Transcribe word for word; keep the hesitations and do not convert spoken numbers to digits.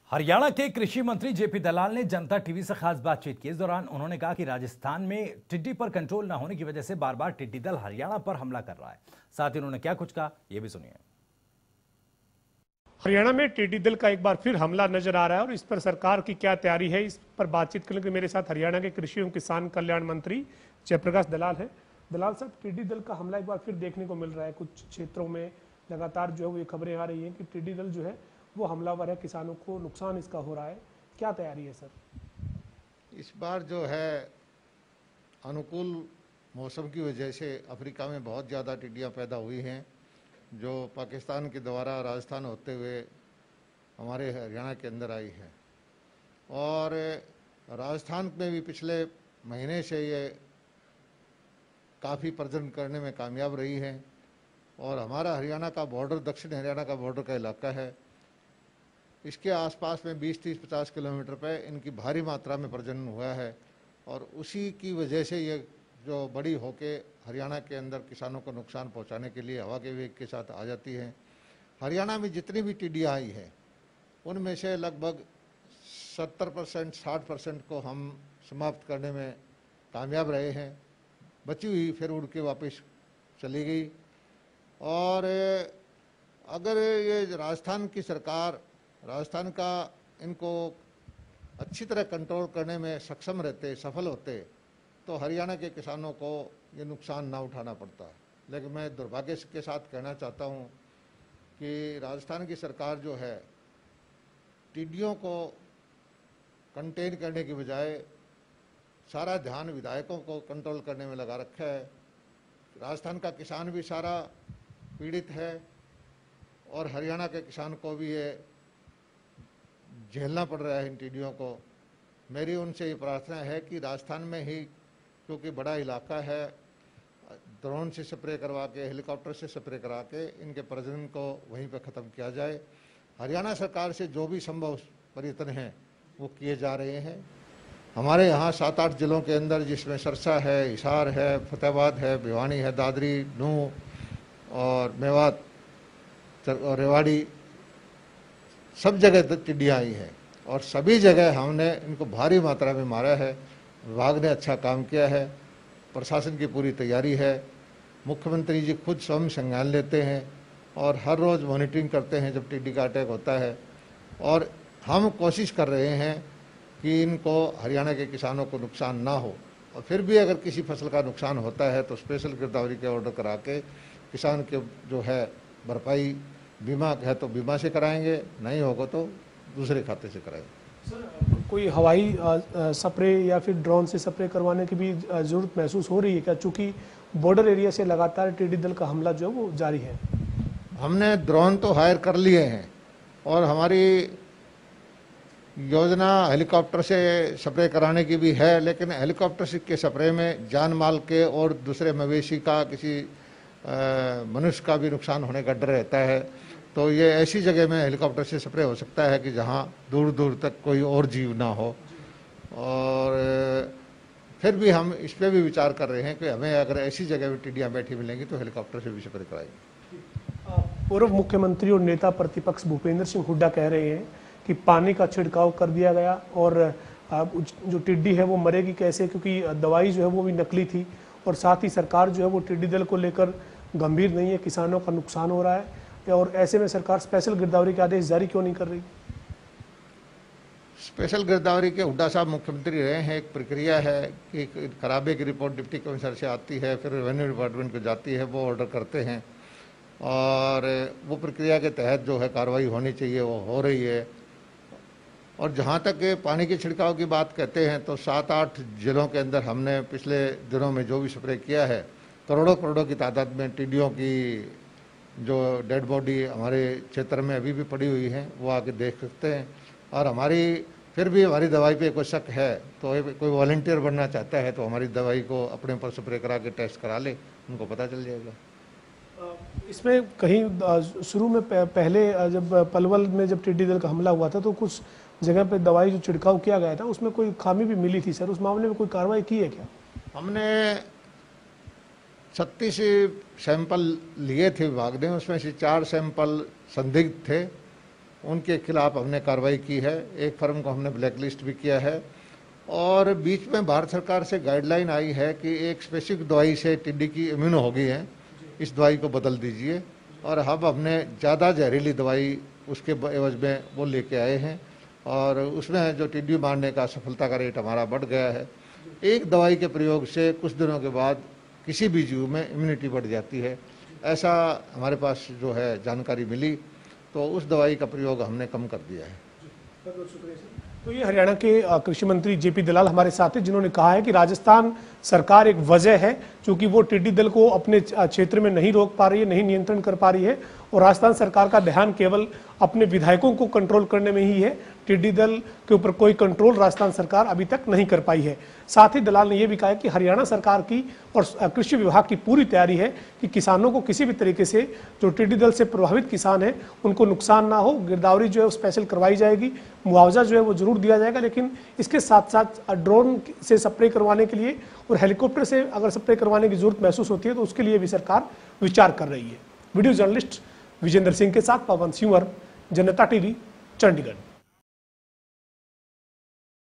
हरियाणा के कृषि मंत्री जेपी दलाल ने जनता टीवी से खास बातचीत की। इस दौरान उन्होंने कहा कि राजस्थान में टिड्डी पर कंट्रोल न होने की वजह से बार बार टिड्डी दल हरियाणा पर हमला कर रहा है। साथ ही उन्होंने क्या कुछ कहा, यह भी सुनिए। हरियाणा में टिड्डी दल का एक बार फिर हमला नजर आ रहा है और इस पर सरकार की क्या तैयारी है, इस पर बातचीत करने के लिए मेरे साथ हरियाणा के कृषि एवं किसान कल्याण मंत्री जयप्रकाश दलाल हैं। दलाल साहब, टिड्डी दल का हमला एक बार फिर देखने को मिल रहा है। कुछ क्षेत्रों में लगातार जो है वो ये खबरें आ रही हैं कि टिड्डी दल जो है वो हमलावर है, किसानों को नुकसान इसका हो रहा है। क्या तैयारी है सर? इस बार जो है अनुकूल मौसम की वजह से अफ्रीका में बहुत ज़्यादा टिड्डियाँ पैदा हुई हैं, जो पाकिस्तान के द्वारा राजस्थान होते हुए हमारे हरियाणा के अंदर आई है। और राजस्थान में भी पिछले महीने से ये काफ़ी प्रजनन करने में कामयाब रही है। और हमारा हरियाणा का बॉर्डर दक्षिण हरियाणा का बॉर्डर का इलाका है। इसके आसपास में बीस तीस पचास किलोमीटर पे इनकी भारी मात्रा में प्रजनन हुआ है और उसी की वजह से ये जो बड़ी होके हरियाणा के अंदर किसानों को नुकसान पहुंचाने के लिए हवा के वेग के साथ आ जाती हैं। हरियाणा में जितनी भी टिड्डियाँ आई हैं उनमें से लगभग सत्तर परसेंट साठ परसेंट को हम समाप्त करने में कामयाब रहे हैं। बची हुई फिर उड़ के वापस चली गई। और अगर ये राजस्थान की सरकार राजस्थान का इनको अच्छी तरह कंट्रोल करने में सक्षम रहते, सफल होते, तो हरियाणा के किसानों को ये नुकसान ना उठाना पड़ता। लेकिन मैं दुर्भाग्य के साथ कहना चाहता हूँ कि राजस्थान की सरकार जो है टिड्डियों को कंटेन करने की बजाय सारा ध्यान विधायकों को कंट्रोल करने में लगा रखा है। राजस्थान का किसान भी सारा पीड़ित है और हरियाणा के किसान को भी ये झेलना पड़ रहा है इन टिड्डियों को। मेरी उनसे ये प्रार्थना है कि राजस्थान में ही, क्योंकि बड़ा इलाका है, ड्रोन से स्प्रे करवा के, हेलीकॉप्टर से स्प्रे करा के इनके प्रजनन को वहीं पर ख़त्म किया जाए। हरियाणा सरकार से जो भी संभव प्रयत्न हैं वो किए जा रहे हैं। हमारे यहाँ सात आठ जिलों के अंदर, जिसमें सरसा है, हिसार है, फतेहाबाद है, भिवानी है, दादरी, नूंह और मेवात और रेवाड़ी, सब जगह टिड्डियाँ आई हैं और सभी जगह हमने इनको भारी मात्रा में मारा है। विभाग ने अच्छा काम किया है, प्रशासन की पूरी तैयारी है। मुख्यमंत्री जी खुद स्वयं संज्ञान लेते हैं और हर रोज़ मॉनिटरिंग करते हैं जब टिड्डी का अटैक होता है। और हम कोशिश कर रहे हैं कि इनको हरियाणा के किसानों को नुकसान ना हो। और फिर भी अगर किसी फसल का नुकसान होता है तो स्पेशल गिरदावरी के ऑर्डर करा के किसान के जो है भरपाई बीमा है तो बीमा से कराएंगे, नहीं होगा तो दूसरे खाते से कराएंगे। सर, कोई हवाई स्प्रे या फिर ड्रोन से स्प्रे करवाने की भी ज़रूरत महसूस हो रही है क्या? चूँकि बॉर्डर एरिया से लगातार टिड्डी दल का हमला जो है वो जारी है। हमने ड्रोन तो हायर कर लिए हैं और हमारी योजना हेलीकॉप्टर से स्प्रे कराने की भी है, लेकिन हेलीकॉप्टर के स्प्रे में जान माल के और दूसरे मवेशी का, किसी मनुष्य का भी नुकसान होने का डर रहता है। तो ये ऐसी जगह में हेलीकॉप्टर से स्प्रे हो सकता है कि जहाँ दूर दूर तक कोई और जीव ना हो। और फिर भी हम इस पर भी विचार कर रहे हैं कि हमें अगर ऐसी जगह में टिड्डियाँ बैठी मिलेंगी तो हेलीकॉप्टर से भी स्प्रे कराएंगे। पूर्व मुख्यमंत्री और नेता प्रतिपक्ष भूपेंद्र सिंह हुड्डा कह रहे हैं कि पानी का छिड़काव कर दिया गया और जो टिड्डी है वो मरेगी कैसे, क्योंकि दवाई जो है वो भी नकली थी। और साथ ही सरकार जो है वो टिड्डी दल को लेकर गंभीर नहीं है, किसानों का नुकसान हो रहा है। और ऐसे में सरकार स्पेशल गिरदावरी के आदेश जारी क्यों नहीं कर रही? स्पेशल गिरदावरी के हुड्डा साहब मुख्यमंत्री रहे हैं। एक प्रक्रिया है कि खराबे की रिपोर्ट डिप्टी कमिश्नर से आती है, फिर रेवेन्यू डिपार्टमेंट को जाती है, वो ऑर्डर करते हैं और वो प्रक्रिया के तहत जो है कार्रवाई होनी चाहिए वो हो रही है। और जहाँ तक पानी के छिड़काव की बात कहते हैं तो सात आठ जिलों के अंदर हमने पिछले दिनों में जो भी स्प्रे किया है, करोड़ों करोड़ों की तादाद में टिड्डियों की जो डेड बॉडी हमारे क्षेत्र में अभी भी पड़ी हुई है वो आके देख सकते हैं। और हमारी फिर भी हमारी दवाई पे कोई शक है तो कोई वॉलंटियर बनना चाहता है तो हमारी दवाई को अपने ऊपर स्प्रे करा के टेस्ट करा ले, उनको पता चल जाएगा। इसमें कहीं शुरू में पहले जब पलवल में जब टिड्डी दल का हमला हुआ था तो कुछ जगह पे दवाई जो छिड़काव किया गया था उसमें कोई खामी भी मिली थी सर, उस मामले में कोई कार्रवाई की है क्या? हमने छत्तीस सैंपल लिए थे विभाग ने, उसमें से चार सैंपल संदिग्ध थे, उनके खिलाफ हमने कार्रवाई की है। एक फर्म को हमने ब्लैक लिस्ट भी किया है और बीच में भारत सरकार से गाइडलाइन आई है कि एक स्पेसिफिक दवाई से टिड्डी की इम्यूनो हो गई है, इस दवाई को बदल दीजिए। और अब हमने ज़्यादा जहरीली दवाई उसके एवज में वो लेके आए हैं और उसमें जो टिड्डी मारने का सफलता का रेट हमारा बढ़ गया है। एक दवाई के प्रयोग से कुछ दिनों के बाद किसी भी जीव में इम्यूनिटी बढ़ जाती है, ऐसा हमारे पास जो है जानकारी मिली, तो उस दवाई का प्रयोग हमने कम कर दिया है। बहुत बहुत शुक्रिया सर। तो ये हरियाणा के कृषि मंत्री जेपी दलाल हमारे साथ हैं, जिन्होंने कहा है कि राजस्थान सरकार एक वजह है क्योंकि वो टिड्डी दल को अपने क्षेत्र में नहीं रोक पा रही है, नहीं नियंत्रण कर पा रही है और राजस्थान सरकार का ध्यान केवल अपने विधायकों को कंट्रोल करने में ही है। टिड्डी दल के ऊपर कोई कंट्रोल राजस्थान सरकार अभी तक नहीं कर पाई है। साथ ही दलाल ने यह भी कहा है कि हरियाणा सरकार की और कृषि विभाग की पूरी तैयारी है कि किसानों को किसी भी तरीके से जो टिड्डी दल से प्रभावित किसान हैं उनको नुकसान ना हो। गिरदावरी जो है स्पेशल करवाई जाएगी, मुआवजा जो है वो जरूर दिया जाएगा, लेकिन इसके साथ साथ ड्रोन से स्प्रे करवाने के लिए और हेलीकॉप्टर से अगर स्प्रे करवाने की जरूरत महसूस होती है तो उसके लिए भी सरकार विचार कर रही है। वीडियो जर्नलिस्ट विजेंद्र सिंह के साथ पवन सिंह, जनता टीवी, चंडीगढ़।